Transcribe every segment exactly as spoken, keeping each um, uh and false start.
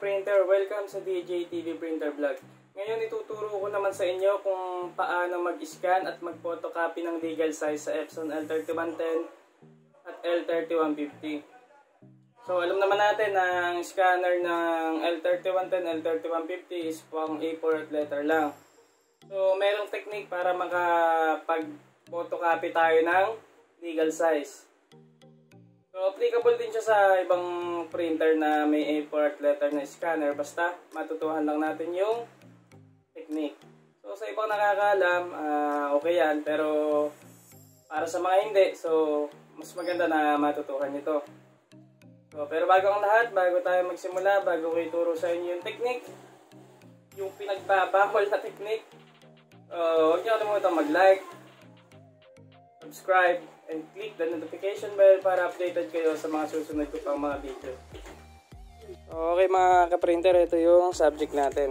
ka-printer, welcome sa D J T V Printer Vlog. Ngayon ituturo ko naman sa inyo kung paano mag-scan at mag-photocopy ng legal size sa Epson L thirty-one ten at L thirty-one fifty. So alam naman natin na ang scanner ng L thirty-one ten, L thirty-one fifty is pang A four at letter lang. So merong technique para makapag-photocopy tayo ng legal size. So, applicable din siya sa ibang printer na may A four at letter na scanner. Basta, matutuhan lang natin yung technique. So, sa ibang nakakaalam, uh, okay yan. Pero, para sa mga hindi, so, mas maganda na matutuhan nyo to. So, pero bago ang lahat, bago tayo magsimula, bago ko ituro sa inyo yung technique, yung pinagbabawal na technique, uh, huwag nyo kalimutan mag-like, subscribe, and click the notification bell para updated kayo sa mga susunod ko pang mga video. Okay mga ka-printer, ito yung subject natin.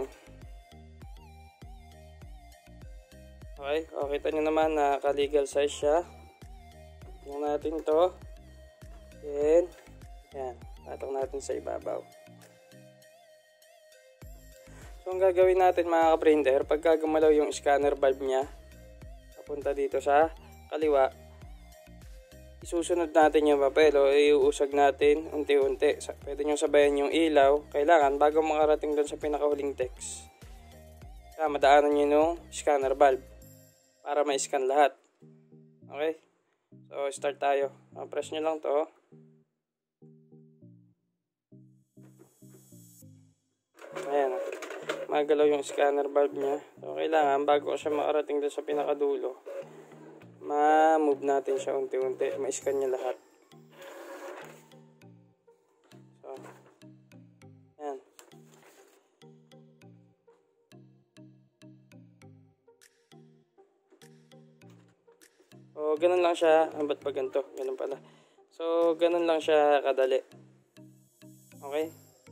Okay, o kita nyo naman na ka-legal size siya. Tingnan natin to. Then, yan, patong natin sa ibabaw. So ang gagawin natin mga ka-printer, pagka gumalaw yung scanner valve nya, papunta dito sa kaliwa, isusunod natin yung papel o iuusag natin unti-unti. Pwede nyo sabayan yung ilaw. Kailangan bago makarating doon sa pinakahuling text, kaya madaanan nyo yung scanner valve para ma-scan lahat. Okay? So start tayo. Press nyo lang to. Ayan. Magalaw yung scanner valve nya. So kailangan bago siya makarating doon sa pinakadulo, ma-move natin siya unti-unti, ma-scan niya lahat. So, yan. So, ganun lang siya. Ah, ba't pa ganito? Ganun pala. So, ganun lang siya kadali. Okay?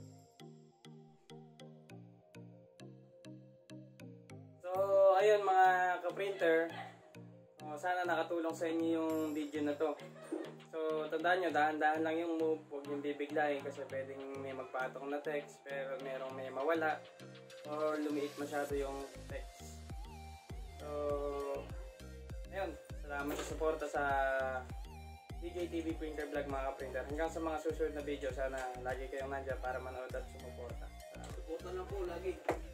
So, ayun mga ka-printer. Sana nakatulong sa inyo yung video na to. So, tandaan nyo, dahan-dahan lang yung move. Huwag yung bibiglayin kasi pwedeng may magpatong na text pero merong may mawala or lumiit masyado yung text. So, ayun. Salamat sa suporta sa D J T V Printer Vlog mga ka-printer. Hanggang sa mga susunod na video, sana lagi kayong nandiyan para manood at sumuporta. Suporta lang po lagi.